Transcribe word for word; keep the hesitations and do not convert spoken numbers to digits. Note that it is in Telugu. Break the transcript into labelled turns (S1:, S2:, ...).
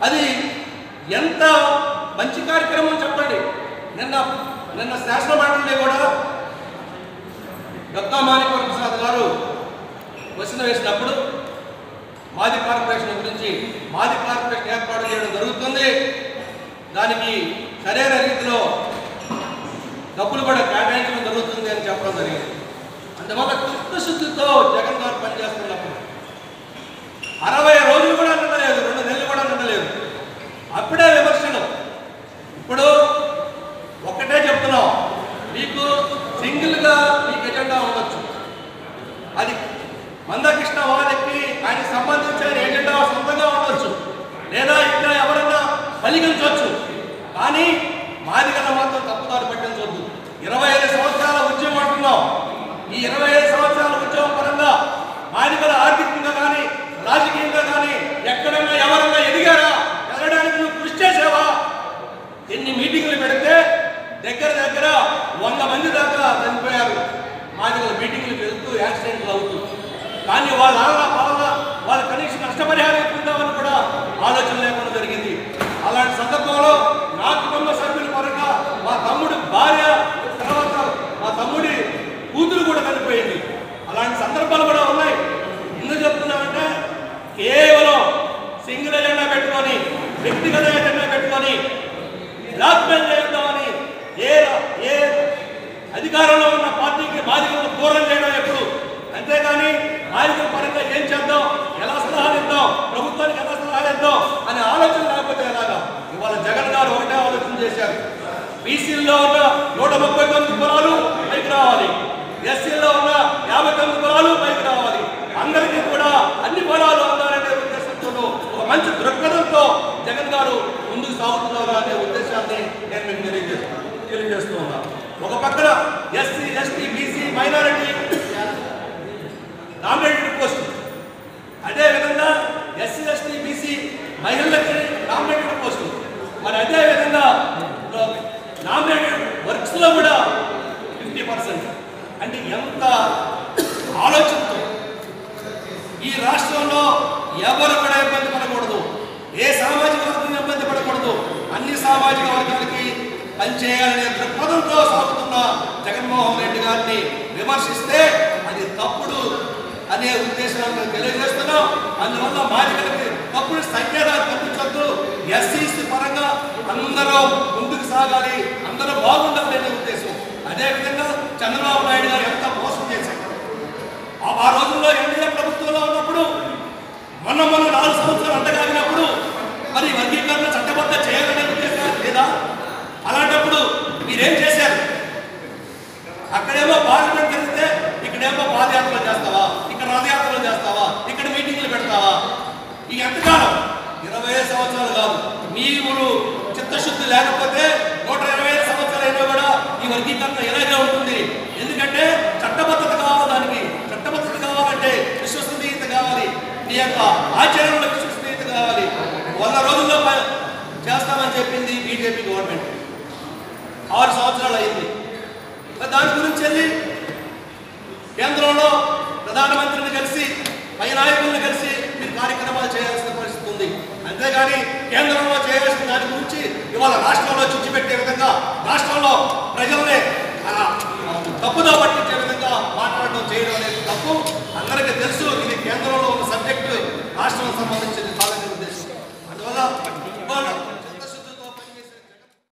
S1: అది ఎంత మంచి కార్యక్రమం చెప్పండి. నిన్న నిన్న శాసన మండలిలో కూడా దత్తా మాణిక్య ప్రసాద్ గారు క్వశ్చన్ వేసినప్పుడు మాది కార్పొరేషన్ గురించి మాది కార్పొరేషన్ ఏర్పాటు చేయడం జరుగుతుంది, దానికి సరైన రీతిలో డబ్బులు కూడా కేటాయించడం జరుగుతుంది అని చెప్పడం జరిగింది. అందువల్ల చిత్తశుద్ధితో జగన్ గారు పనిచేస్తున్నప్పుడు అరవై రోజులు కూడా నిండలేదు, రెండు నెలలు కూడా నిండలేదు, అప్పుడే విమర్శలు. ఇప్పుడు ఒక్కటే చెప్తున్నాం, మీకు సింగిల్గా మీకు ఎజెండా ఉండొచ్చు, అది మందకృష్ణ వారికి ఆయనకు సంబంధించిన ఎజెండా సొంతంగా ఉండొచ్చు, లేదా ఇంకా ఎవరన్నా పలికించవచ్చు, కానీ మాదిగల మాత్రం తప్పుదారి పట్టించవద్దు. ఇరవై ఐదు సంవత్సరాల ఉద్యమం అంటున్నాం, ఈ ఇరవై ఐదు సంవత్సరాల ఉద్యమం పరంగా మాదిగల ఆర్థికంగా కానీ రాజకీయంగా కానీ ఎక్కడన్నా ఎవరన్నా ఎదిగారా? ఎదగడానికి నువ్వు కృషి చేసావా? ఎన్ని మీటింగ్లు పెడితే దగ్గర దగ్గర వంద మంది దాకా చనిపోయారు మాదిగల మీటింగ్లకు వెళ్తూ యాక్సిడెంట్లు అవుతూ, కానీ వాళ్ళ వల్ల వాళ్ళ కనీసం నష్టపరిహారం ఇస్తుందామని కూడా ఆలోచన లేకుండా జరిగింది. అలాంటి సందర్భంలో నా కుటుంబ సభ్యుల పరంగా మా తమ్ముడు భార్య, తర్వాత మా తమ్ముడి కూతురు కూడా చనిపోయింది. అలాంటి సందర్భాలు కూడా ఉన్నాయి. ఎందుకు చెప్తున్నామంటే కేవలం సింగిల్ ఎజెండా పెట్టుకొని, వ్యక్తిగత ఎజెండా పెట్టుకొని బ్లాక్మెయిల్ చేద్దామని ఏ ఏ అధికారంలో ఉన్న పార్టీకి బాధ్యతలు దూరం చేయడం ఎప్పుడు, అంతేగాని బాధ్యతల పరంగా ఏం చేద్దాం, ఎలా సలహాలు ఇద్దాం, ప్రభుత్వానికి ఎలా సలహాలు ఇద్దాం అనే ఆలోచన లేకపోతే ఎలాగా? ఇవాళ జగన్ గారు ఒకటే ఆలోచన చేశారు, బీసీల్లో ఉన్న నూట ముప్పై తొమ్మిది కులాలు పైకి రావాలి, ఎస్సీల్లో ఉన్న యాభై తొమ్మిది కులాలు పైకి రావాలి, అందరికీ కూడా అన్ని కులాలు అందాలనే ఉద్దేశంతో ఒక మంచి దృక్పథంతో జగన్ గారు ముందుకు సాగుతున్నారు అనే ఉద్దేశాన్ని నేను మీకు తెలియజేస్తాను తెలియజేస్తూ ఉన్నాను. ఒక పక్కన SC ST BC minority nominated post, అదేవిధంగా ఎస్సీ ఎస్టీ బీసీ మహిళలకి నామినేటెడ్ పోస్టు, మరి అదేవిధంగా నామినేటెడ్ వర్క్స్లో కూడా ఫిఫ్టీ పర్సెంట్. అంటే ఎంత ఆలోచనతో ఈ రాష్ట్రంలో ఎవరు కూడా ఇబ్బంది పడకూడదు, ఏ సామాజిక వర్గం ఇబ్బంది పడకూడదు, అన్ని సామాజిక వర్గాలకి పనిచేయాలనే దృక్పథంతో సాగుతున్న జగన్మోహన్ రెడ్డి గారిని విమర్శిస్తే అది తప్పుడు అనే ఉద్దేశాన్ని తెలియజేస్తున్నాం. అందువల్ల మాదిగలకి తప్పుడు సంకేతాలు పంపించొద్దు, ఎస్సీసీ పరంగా అందరూ ముందుకు సాగాలి, అందరూ బాగుండాలి అనే ఉద్దేశం. అదేవిధంగా చంద్రబాబు నాయుడు గారు ఎంత మోసం చేశారు ఆ రోజుల్లో ఎన్డీఏ ప్రభుత్వంలో ఉన్నప్పుడు, మొన్న మొన్న నాలుగు సంవత్సరాలు అంటగాగినప్పుడు మరి వర్గీకరణ చట్టబద్ధ చేయాలనే ఉద్దేశం లేదా? అలాంటప్పుడు మీరేం చేశారు? అక్కడేమో పార్లమెంట్ జరిగితే ఇక్కడేమో పాదయాత్రలు చేస్తావా, ఇక్కడ రథయాత్రలు చేస్తావా, ఇక్కడ మీటింగ్లు పెడతావా? ఈ ఎంతకాలం? ఇరవై ఐదు సంవత్సరాలు కాదు. మీరు చిత్తశుద్ధి లేకపోతే నూట ఇరవై ఐదు సంవత్సరాలు అయినా కూడా ఈ వర్గీకరణ ఇలాగే ఉంటుంది. ఎందుకంటే చట్టబద్ధత కావాలి, దానికి చట్టబద్ధత కావాలంటే విశ్వసనీయత కావాలి, నీ యొక్క ఆచరణలో విశ్వసనీయత కావాలి. వంద రోజుల్లో చేస్తామని చెప్పింది బీజేపీ గవర్నమెంట్, ఆరు సంవత్సరాలు అయింది. దాని గురించి వెళ్ళి కేంద్రంలో ప్రధానమంత్రిని కలిసి పై నాయకులను కలిసి మీరు కార్యక్రమాలు చేయాల్సిన పరిస్థితి ఉంది. అంతేగాని కేంద్రంలో చేయాల్సిన దాని గురించి ఇవాళ రాష్ట్రంలో చుచ్చిపెట్టే విధంగా, రాష్ట్రంలో ప్రజల్ని తప్పుదో పట్టించే విధంగా మాట్లాడడం చేయడం అనేది తప్పు. అందరికీ తెలుసు ఇది కేంద్రంలో ఉన్న సబ్జెక్టు రాష్ట్రానికి సంబంధించి